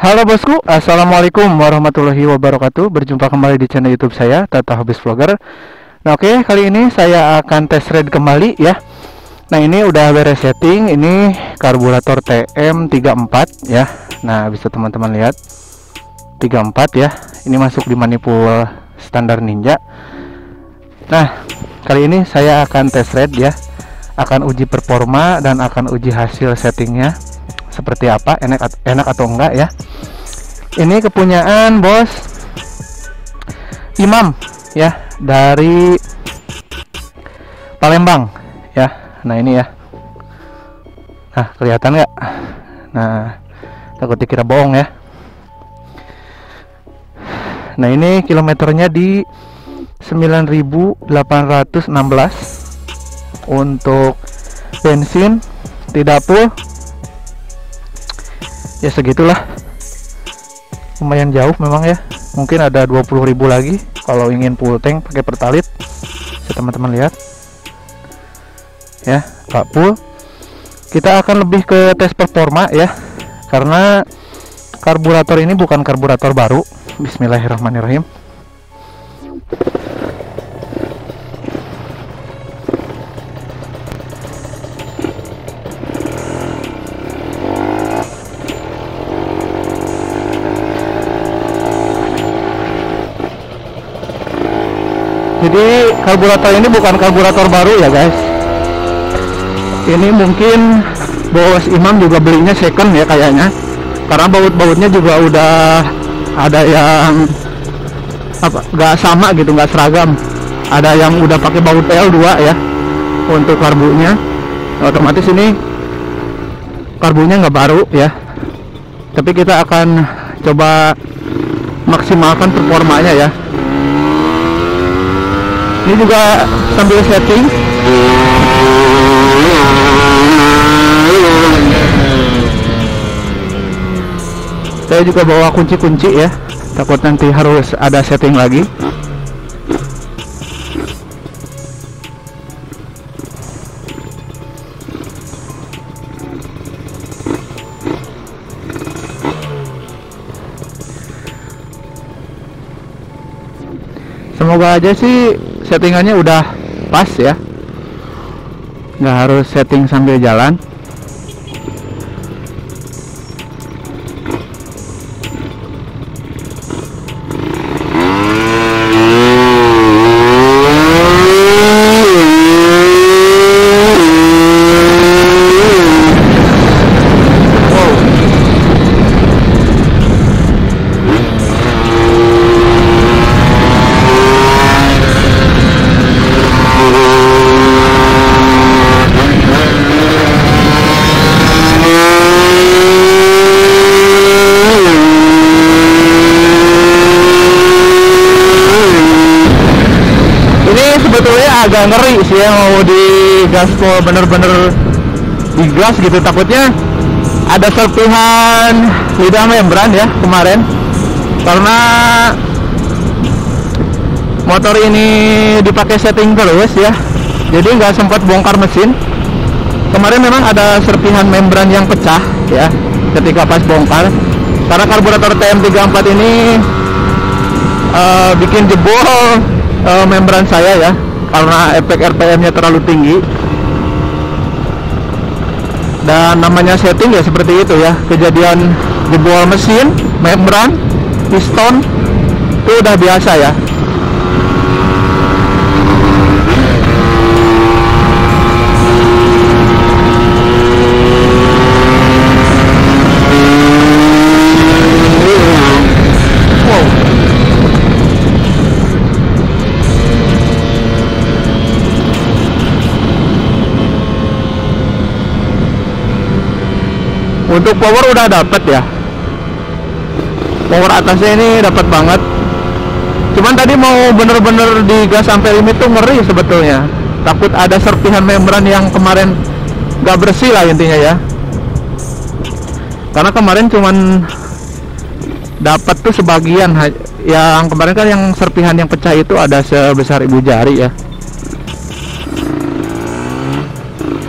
Halo bosku, assalamualaikum warahmatullahi wabarakatuh. Berjumpa kembali di channel YouTube saya, Tata Hobis Vlogger. Nah, oke, kali ini saya akan test ride kembali ya. Nah, ini udah beres setting. Ini karburator TM34 ya. Nah, bisa teman-teman lihat 34 ya. Ini masuk di manifold standar Ninja. Nah, kali ini saya akan test ride ya. Akan uji performa dan akan uji hasil settingnya seperti apa, enak atau enggak ya. Ini kepunyaan bos Imam ya, dari Palembang ya. Nah, ini ya. Nah, kelihatan nggak? Nah, takut dikira bohong ya. Nah, ini kilometernya di 9.816. Untuk bensin tidak full ya, segitulah. Lumayan jauh memang ya. Mungkin ada 20.000 lagi kalau ingin full tank pakai pertalit. Bisa teman-teman lihat ya, Pak full. Kita akan lebih ke tes performa ya, karena karburator ini bukan karburator baru. Bismillahirrahmanirrahim. Jadi karburator ini bukan karburator baru ya guys. Ini mungkin bos Imam juga belinya second ya kayaknya, karena baut-bautnya juga udah ada yang nggak sama gitu, nggak seragam. Ada yang udah pakai baut PL2 ya untuk karbunya. Otomatis ini karbunya nggak baru ya, tapi kita akan coba maksimalkan performanya ya. Ini juga sambil setting. Saya juga bawa kunci-kunci ya, takut nanti harus ada setting lagi. Semoga aja sih settingannya udah pas ya, nggak harus setting sambil jalan. Agak ngeri sih ya, mau digas kok bener-bener digas gitu, takutnya ada serpihan lidah membran ya kemarin, karena motor ini dipakai setting terus ya, jadi nggak sempat bongkar mesin. Kemarin memang ada serpihan membran yang pecah ya ketika pas bongkar, karena karburator TM34 ini bikin jebol membran saya ya, karena efek RPM-nya terlalu tinggi. Dan namanya setting ya seperti itu ya, kejadian jebol mesin, membran, piston itu udah biasa ya. Untuk power udah dapet ya, power atasnya ini dapat banget. Cuman tadi mau bener-bener digas sampai limit tuh ngeri sebetulnya, takut ada serpihan membran yang kemarin gak bersih lah intinya ya. Karena kemarin cuman dapat tuh sebagian, yang kemarin kan yang serpihan yang pecah itu ada sebesar ibu jari ya.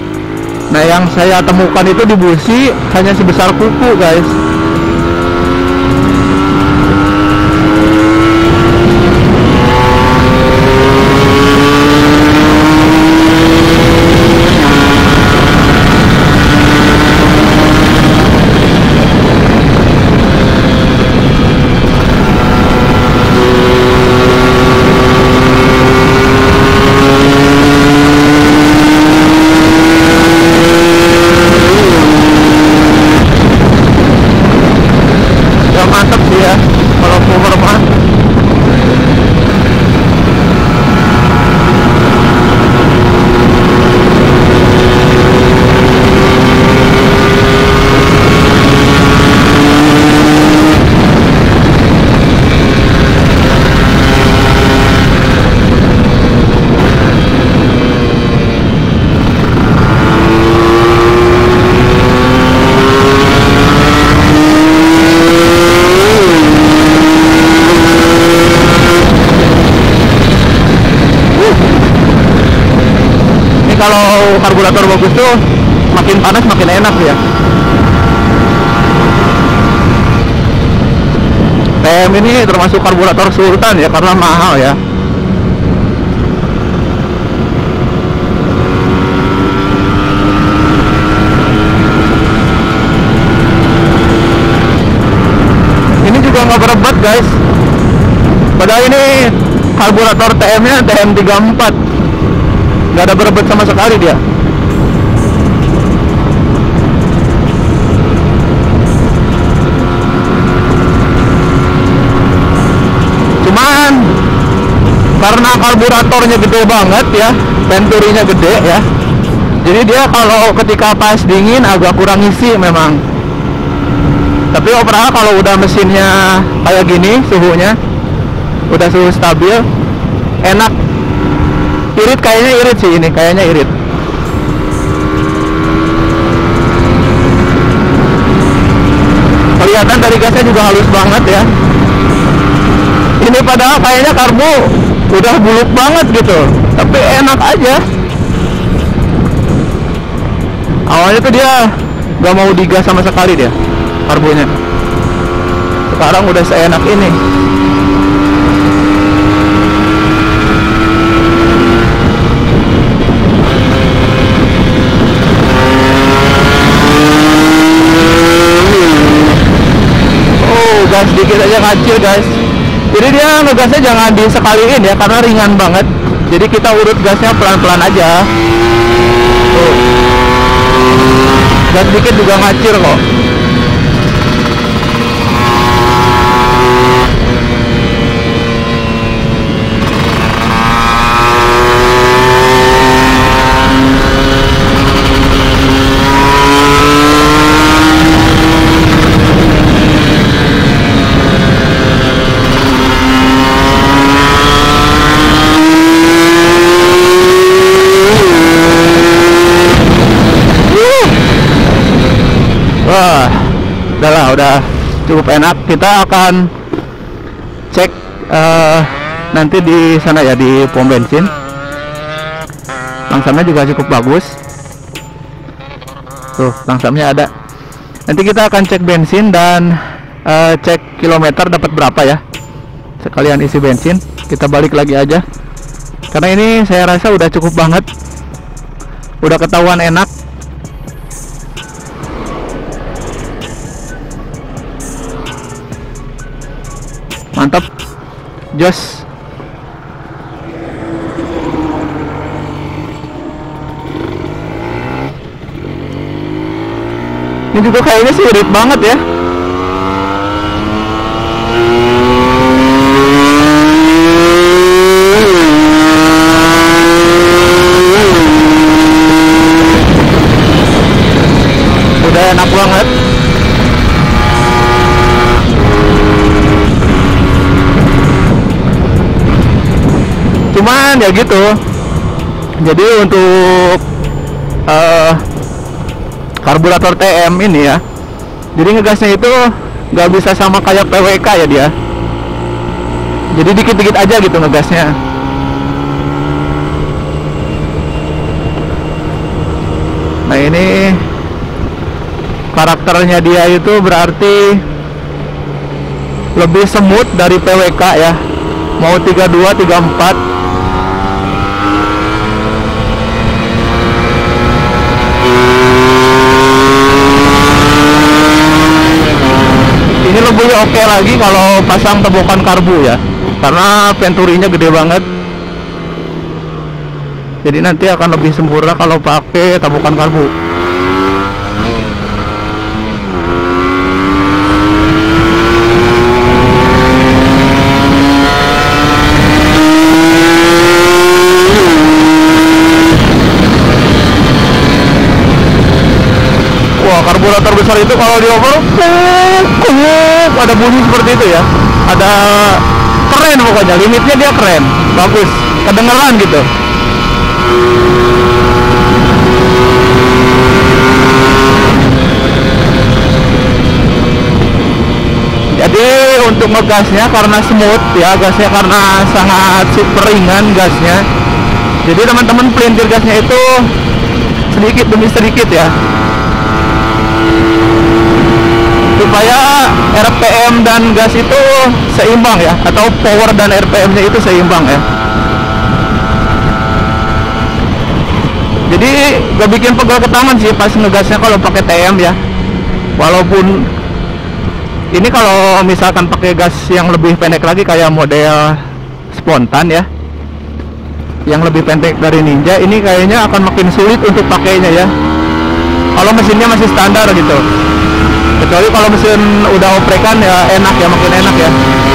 Nah, yang saya temukan itu di busi hanya sebesar kuku, guys. kalau karburator bagus tuh makin panas makin enak ya. TM ini termasuk karburator sultan ya, karena mahal ya. Ini juga nggak berebut guys, padahal ini karburator TM nya TM34, nggak ada berebut sama sekali dia. Cuman karena karburatornya gede banget ya, venturinya gede ya, jadi dia kalau ketika pas dingin agak kurang isi memang. Tapi overall kalau udah mesinnya kayak gini, suhunya udah suhu stabil, enak. Irit, kayaknya irit sih ini, kayaknya irit. Kelihatan dari gasnya juga halus banget ya. Ini padahal kayaknya karbu udah buluk banget gitu, tapi enak aja. Awalnya tuh dia gak mau digas sama sekali dia, karbunya. Sekarang udah seenak ini. Oh, gas dikit aja kecil guys. Jadi dia ngegasnya jangan disekaliin ya, karena ringan banget. Jadi kita urut gasnya pelan-pelan aja. Tuh. Gas dikit juga ngacir kok. Udah cukup enak. Kita akan cek nanti di sana ya, di pom bensin. Langsamnya juga cukup bagus. Tuh, langsamnya ada. Nanti kita akan cek bensin dan cek kilometer dapat berapa ya. Sekalian isi bensin. Kita balik lagi aja. Karena ini saya rasa udah cukup banget. Udah ketahuan enak. Mantap, jos. Ini juga kayaknya sih irit banget ya. Udah enak banget. Cuman ya gitu. Jadi untuk karburator TM ini ya, jadi ngegasnya itu nggak bisa sama kayak PWK ya dia. Jadi dikit-dikit aja gitu ngegasnya. Nah ini karakternya dia itu berarti lebih semut dari PWK ya. Mau 32, 34. Ini lebih oke lagi kalau pasang tebukan karbu ya, karena venturinya gede banget. Jadi nanti akan lebih sempurna kalau pakai tebukan karbu. Karburator besar itu kalau di overload ada bunyi seperti itu ya, ada keren pokoknya, limitnya dia keren, bagus, kedengeran gitu. Jadi untuk ngegasnya karena smooth ya, gasnya karena sangat super ringan gasnya, Jadi teman-teman pelintir gasnya itu sedikit demi sedikit ya, supaya RPM dan gas itu seimbang ya, atau power dan RPM-nya itu seimbang ya. Jadi gak bikin pegel ke tangan sih pas ngegasnya kalau pakai TM ya. Walaupun ini kalau misalkan pakai gas yang lebih pendek lagi kayak model spontan ya, yang lebih pendek dari Ninja, ini kayaknya akan makin sulit untuk pakainya ya, kalau mesinnya masih standar gitu. Kecuali kalau mesin udah oprekan ya enak ya, makin enak ya.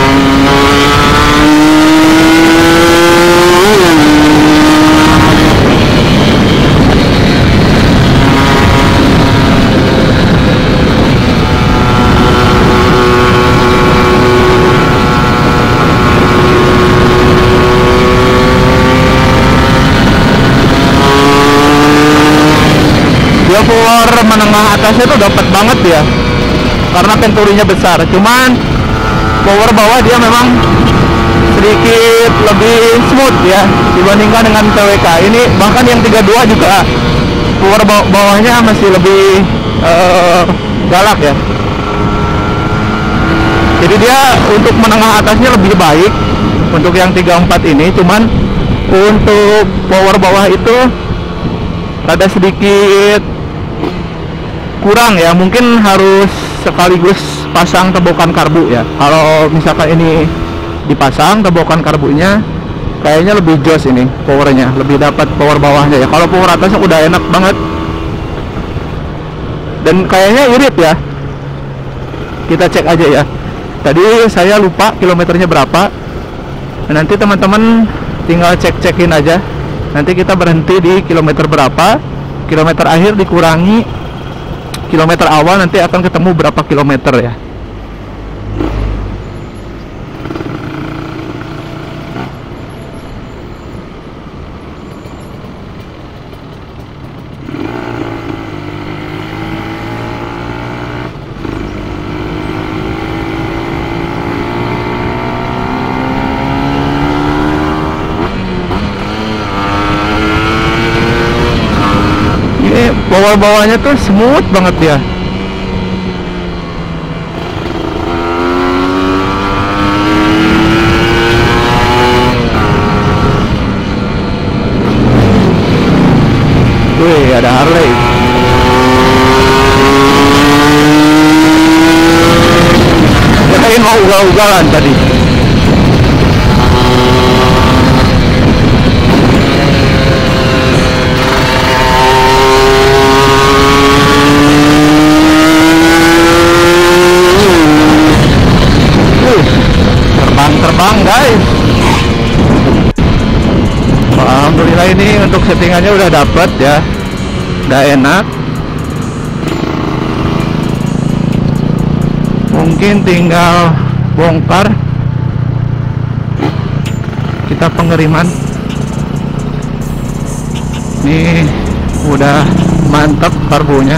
Dia power menengah atasnya tuh dapat banget ya, karena venturinya besar. Cuman power bawah dia memang sedikit lebih smooth ya dibandingkan dengan TWK. Ini bahkan yang 32 juga power bawahnya masih lebih galak ya. Jadi dia untuk menengah atasnya lebih baik untuk yang 34 ini. Cuman untuk power bawah itu rada sedikit kurang ya, mungkin harus sekaligus pasang tebokan karbu ya. Kalau misalkan ini dipasang tebokan karbunya, kayaknya lebih jos ini powernya, lebih dapat power bawahnya ya. Kalau power atasnya udah enak banget dan kayaknya irit ya. Kita cek aja ya. Tadi saya lupa kilometernya berapa. Nanti teman-teman tinggal cek-cekin aja. Nanti kita berhenti di kilometer berapa, kilometer akhir dikurangi kilometer awal, nanti akan ketemu berapa kilometer ya. Bawah-bawahnya tuh smooth banget ya. Wih, ada Harley. Kirain mau ugal-ugalan tadi. Terbang guys. Alhamdulillah ini untuk settingannya udah dapet ya, udah enak. Mungkin tinggal bongkar kita pengiriman. Ini udah mantap karbunya.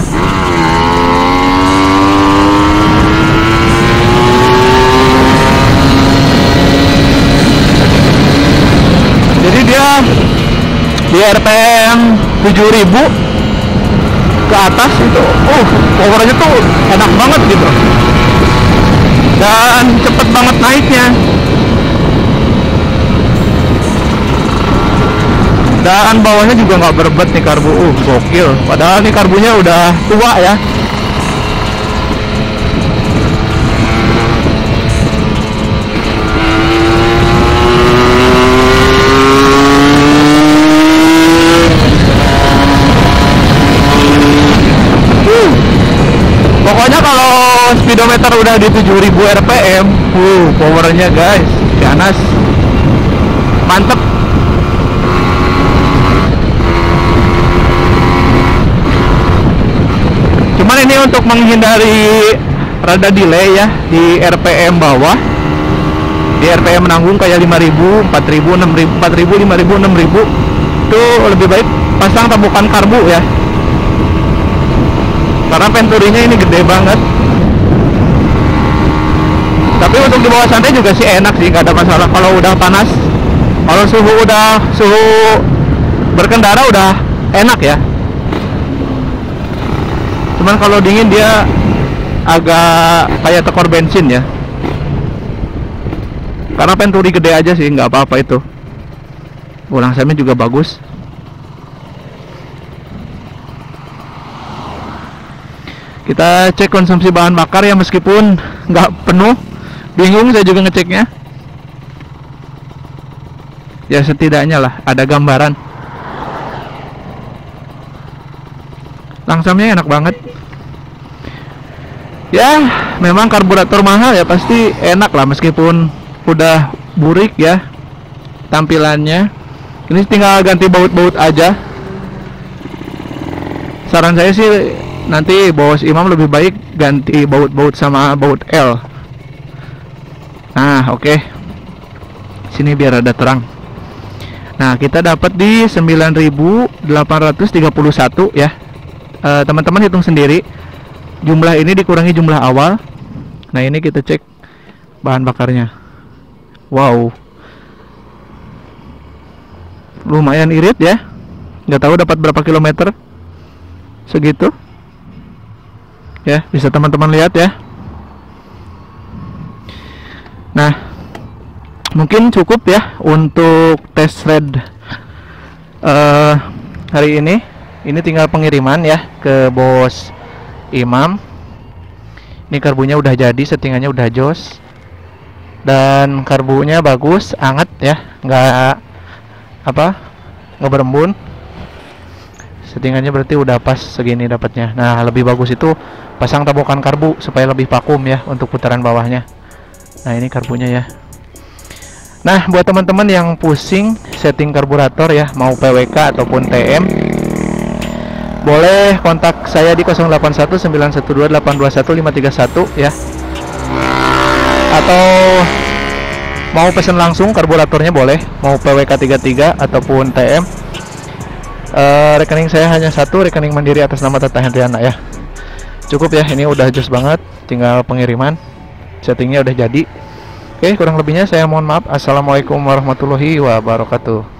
Jadi dia di RPM 7000 ke atas itu, powernya tuh enak banget gitu, dan cepet banget naiknya. Dan bawahnya juga nggak berbet nih karbu, gokil. Padahal nih karbunya udah tua ya. Pokoknya kalau speedometer udah di 7000 RPM, powernya guys, ganas, mantep. Cuman ini untuk menghindari rada delay ya di RPM bawah. Di RPM menanggung kayak 5000, 4000, 6000, 4000, 5000, 6000 itu lebih baik pasang tabukan karbu ya, karena venturinya ini gede banget. Tapi untuk di bawah santai juga sih enak sih, nggak ada masalah. Kalau udah panas, kalau suhu berkendara udah enak ya. Cuman kalau dingin dia agak kayak tekor bensin ya. Karena Venturi gede aja sih, nggak apa-apa itu. Bolang samnya juga bagus. Kita cek konsumsi bahan bakar ya, meskipun nggak penuh. Bingung saya juga ngeceknya. Ya setidaknya lah ada gambaran. Langsamnya enak banget. Ya memang karburator mahal ya, pasti enak lah meskipun udah burik ya tampilannya. Ini tinggal ganti baut-baut aja. Saran saya sih nanti Bos Imam lebih baik ganti baut-baut sama baut L. Nah oke. Sini biar ada terang. Nah kita dapat di 9.831 ya. Teman-teman hitung sendiri. Jumlah ini dikurangi jumlah awal. Nah ini kita cek bahan bakarnya. Wow, lumayan irit ya. Nggak tahu dapat berapa kilometer. Segitu ya, bisa teman-teman lihat ya. Nah mungkin cukup ya untuk test red hari ini. Ini tinggal pengiriman ya ke Bos Imam. Ini karbunya udah jadi, settingannya udah jos, dan karbunya bagus, anget ya, nggak berembun. Settingannya berarti udah pas segini dapatnya. Nah lebih bagus itu pasang tabokan karbu supaya lebih vakum ya untuk putaran bawahnya. Nah ini karbunya ya. Nah buat teman-teman yang pusing setting karburator ya, mau PWK ataupun TM, boleh kontak saya di 081912821531 ya. Atau mau pesen langsung karburatornya boleh, mau PWK 33 ataupun TM. Rekening saya hanya satu, rekening mandiri atas nama Tata Hendriana ya. Cukup ya, ini udah jos banget, tinggal pengiriman. Settingnya udah jadi. Oke, kurang lebihnya saya mohon maaf. Assalamualaikum warahmatullahi wabarakatuh.